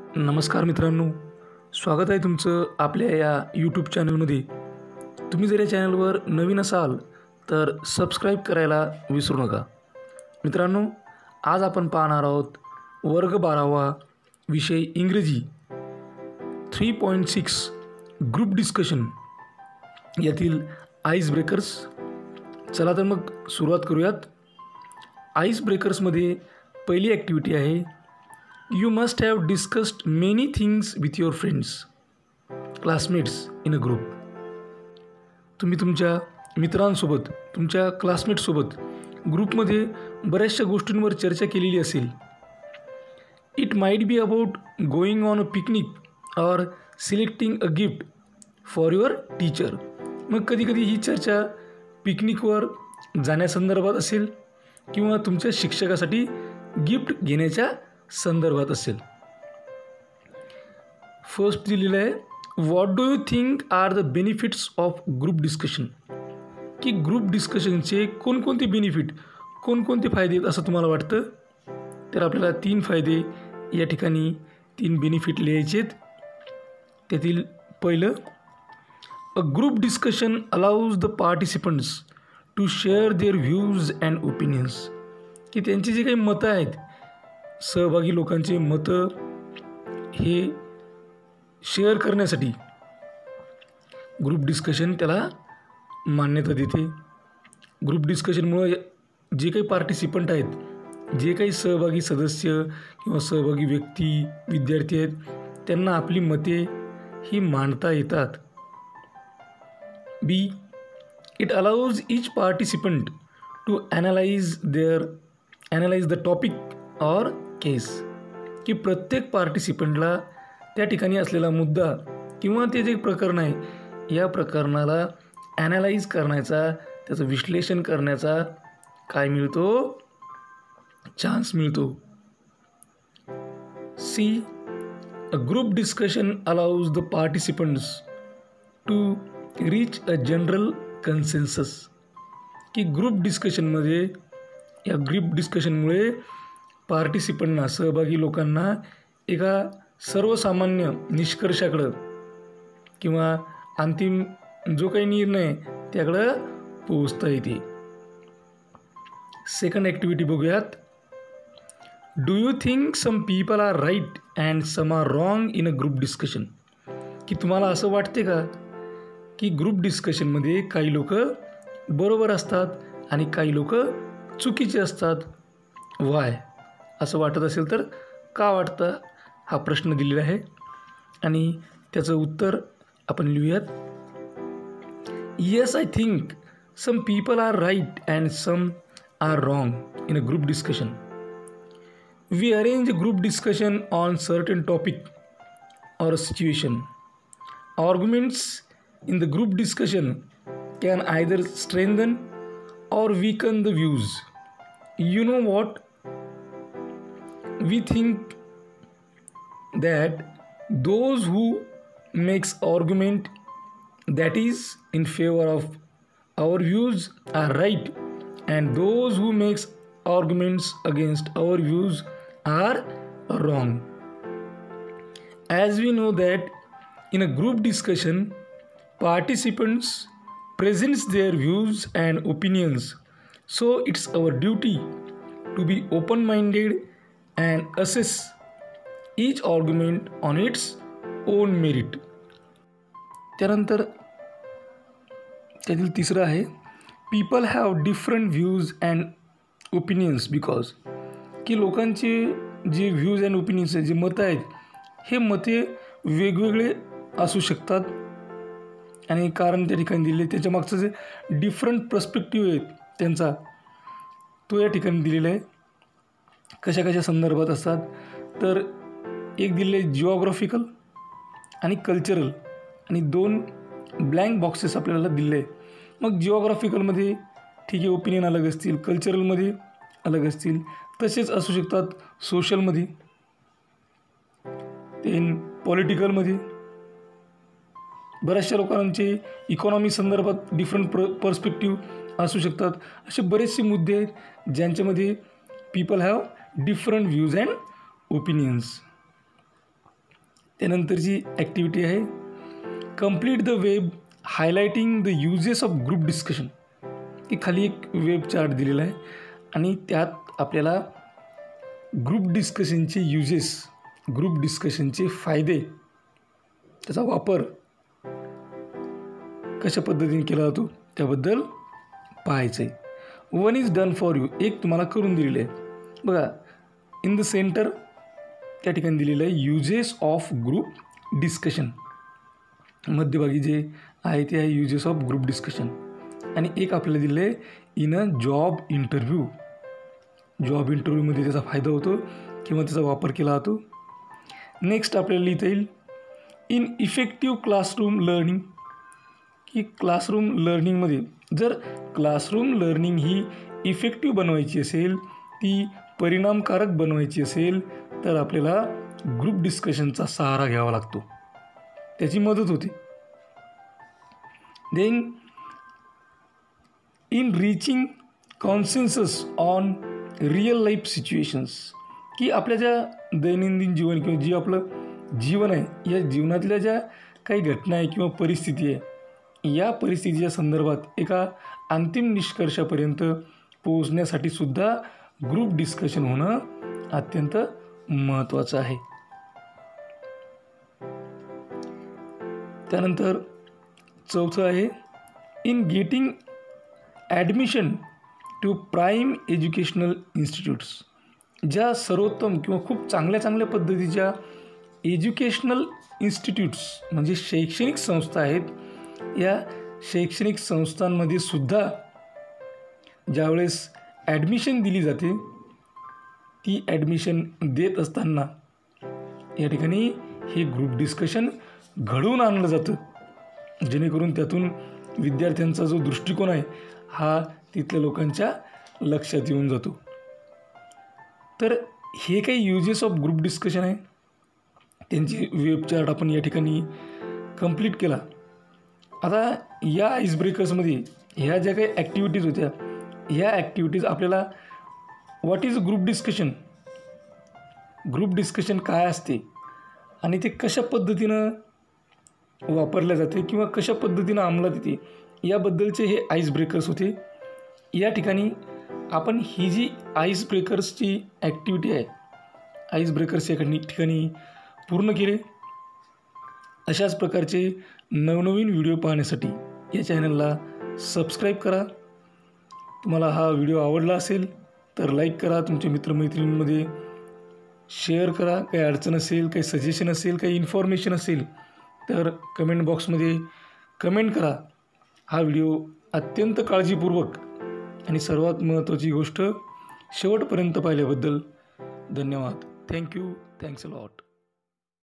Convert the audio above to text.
नमस्कार मित्रांनो, स्वागत आहे तुमचं आपल्या या यूट्यूब चॅनलमध्ये. तुम्ही जर या चॅनलवर नवीन असाल तर सबस्क्राईब करायला विसरू नका. मित्रांनो, आज आपण पाहणार आहोत वर्ग 12वा विषय इंग्रजी 3.6 ग्रुप डिस्कशन यातील आईस ब्रेकर्स. चला तर मग सुरुवात करूयात. आईस ब्रेकर्समध्ये पहिली ॲक्टिव्हिटी आहे, You must have discussed many things with your friends, classmates in a group. तुम्ही तुमच्या मित्रांसोबत, तुमच्या क्लासमेटसोबत ग्रुपमध्ये बऱ्याचशा गोष्टींवर चर्चा केलेली असेल. It might be about going on a picnic or selecting a gift for your teacher. मग कधीकधी ही चर्चा पिकनिकवर जाण्यासंदर्भात असेल किंवा तुमच्या शिक्षकासाठी गिफ्ट घेण्याच्या संदर्भात असेल. फर्स्ट दिलेलं आहे, what do you think are the benefits of group discussion. की ग्रुप डिस्कशनचे कोणकोणते बेनिफिट, कोणकोणते फायदे आहेत असं तुम्हाला वाटतं. तर आपल्याला 3 फायदे या ठिकाणी 3 बेनिफिट लिहायचे आहेत. त्यातील पहिलं, a group discussion allows the participants to share their views and opinions. की त्यांची जी काही मतं आहेत, सहभागी लोकांचे मतं हे शेअर करण्यासाठी ग्रुप डिस्कशन त्याला मान्यता देते. ग्रुप डिस्कशनमुळे जे काही पार्टिसिपंट आहेत, जे काही सहभागी सदस्य किंवा सहभागी व्यक्ती, विद्यार्थी आहेत, त्यांना आपली मते ही मांडता येतात. B, it allows each participant to analyse the topic or case. की प्रत्येक पार्टिसिपंटला त्या ठिकाणी असलेला मुद्दा किंवा ते जे प्रकरण आहे या प्रकरणाला ॲनालाइज करण्याचा, त्याचं विश्लेषण करण्याचा काय मिळतो, चान्स मिळतो. C, a group discussion allows the participants to reach a general consensus. की ग्रुप डिस्कशनमध्ये, या ग्रुप डिस्कशनमुळे पार्टिसिपंटना, सहभागी लोकांना एका सर्वसामान्य निष्कर्षाकडं किंवा अंतिम जो काही निर्णय त्याकडं पोहोचता येते. सेकंड ॲक्टिव्हिटी बघूयात. Do you think some people are right and some are wrong in a group discussion. की तुम्हाला असं वाटते का की ग्रुप डिस्कशनमध्ये काही लोक बरोबर असतात आणि काही लोक चुकीचे असतात. वाय असं वाटत असेल तर का वाटतं, हा प्रश्न दिलेला आहे आणि त्याचं उत्तर आपण लिहूयात. Yes, I think some people are right and some are wrong in a group discussion. We arrange a group discussion on certain topic or a situation. Arguments in the group discussion can either strengthen or weaken the views. You know what? We think that those who makes argument that is in favor of our views are right, and those who makes arguments against our views are wrong. As we know that in a group discussion, participants presents their views and opinions, so it's our duty to be open-minded and assess each argument on its own merit. त्यानंतर त्यातील तिसरं आहे, people have different views and opinions because. की लोकांचे जे views and opinions आहेत, जे मतं आहेत, हे मते वेगवेगळे असू शकतात आणि कारण त्या ठिकाणी दिले, त्याच्या मागचं जे डिफरंट पर्स्पेक्टिव्ह आहेत त्यांचा, तो या ठिकाणी दिलेला आहे. कशा कशा संदर्भात असतात तर एक दिले जिओग्राफिकल आणि कल्चरल, आणि 2 ब्लँक बॉक्सेस आपल्याला दिले आहे. मग जिओग्राफिकलमध्ये ठीक आहे, ओपिनियन अलग असतील, कल्चरलमध्ये अलग असतील, तसेच असू शकतात सोशलमध्ये, ते पॉलिटिकलमध्ये. बऱ्याचशा लोकांचे इकॉनॉमी संदर्भात डिफरंट पर्स्पेक्टिव्ह असू शकतात. असे बरेचसे मुद्दे आहेत ज्यांच्यामध्ये people have different views and opinions. त्यानंतरची ॲक्टिव्हिटी आहे complete the web highlighting the uses of group discussion. की खाली एक वेब चार्ट दिलेला आहे आणि त्यात आपल्याला ग्रुप डिस्कशनचे युजेस, ग्रुप डिस्कशनचे फायदे, त्याचा वापर कशा पद्धतीने केला जातो त्याबद्दल पाहायचं आहे. One is done for you, एक तुम्हाला करून दिलेलं आहे बघा. इन द सेंटर त्या ठिकाणी दिलेलं आहे युजेस ऑफ ग्रुप डिस्कशन. मध्यभागी जे आहे ते आहे युजेस ऑफ ग्रुप डिस्कशन. आणि एक आपल्याला दिलं आहे in a job interview. Job इंटरव्ह्यूमध्ये त्याचा फायदा होतो किंवा त्याचा वापर केला जातो. नेक्स्ट आपल्याला लिहिता येईल इन इफेक्टिव्ह क्लासरूम लर्निंग. की क्लासरूम लर्निंगमध्ये जर क्लासरूम लर्निंग ही इफेक्टिव्ह बनवायची असेल, ती परिणामकारक बनवायची असेल तर आपल्याला ग्रुप डिस्कशनचा सहारा घ्यावा लागतो, त्याची मदत होते. Then in reaching consensus on real life situations. की आपल्या ज्या दैनंदिन जीवन किंवा जे आपलं जीवन आहे या जीवनातल्या ज्या काही घटना आहे किंवा परिस्थिती आहे, या परिस्थितीच्या संदर्भात एका अंतिम निष्कर्षापर्यंत पोहोचण्यासाठी सुद्धा ग्रुप डिस्कशन होणं अत्यंत महत्त्वाचं आहे. त्यानंतर चौथं आहे in getting admission to prime educational institutes. ज्या सर्वोत्तम किंवा खूप चांगल्या पद्धतीच्या एज्युकेशनल इन्स्टिट्यूट्स म्हणजे शैक्षणिक संस्था आहेत, या शैक्षणिक संस्थांमध्ये सुद्धा ज्यावेळेस ॲडमिशन दिली जाते, ती ॲडमिशन देत असताना या ठिकाणी हे ग्रुप डिस्कशन घडवून आणलं जातं, जेणेकरून त्यातून विद्यार्थ्यांचा जो दृष्टिकोन आहे हा तिथल्या लोकांच्या लक्षात येऊन जातो. तर हे काही युजेस ऑफ ग्रुप डिस्कशन आहे, त्यांची वेब चार्ट आपण या ठिकाणी कंप्लीट केला. आता या आईस ब्रेकर्समध्ये ह्या ज्या काही ॲक्टिव्हिटीज होत्या, ह्या ॲक्टिव्हिटीज आपल्याला what is group discussion, group discussion काय असते आणि ते कशा पद्धतीनं वापरल्या जाते किंवा कशा पद्धतीनं अंमलात येते याबद्दलचे हे आईस ब्रेकर्स होते. या ठिकाणी आपण ही जी आईस ब्रेकर्सची ॲक्टिव्हिटी आहे, आईस ब्रेकर्स या ठिकाणी पूर्ण केले. अशाच प्रकारचे नवनवीन व्हिडिओ पाहण्यासाठी या चॅनलला सबस्क्राईब करा. तुम्हाला हा व्हिडिओ आवडला असेल तर लाईक करा, तुमच्या मित्रमैत्रिणींमध्ये शेअर करा. काही अडचण असेल, काही सजेशन असेल, काही इन्फॉर्मेशन असेल तर कमेंट बॉक्समध्ये कमेंट करा. हा व्हिडिओ अत्यंत काळजीपूर्वक आणि सर्वात महत्त्वाची गोष्ट शेवटपर्यंत पाहिल्याबद्दल धन्यवाद. थँक्यू. Thanks a lot.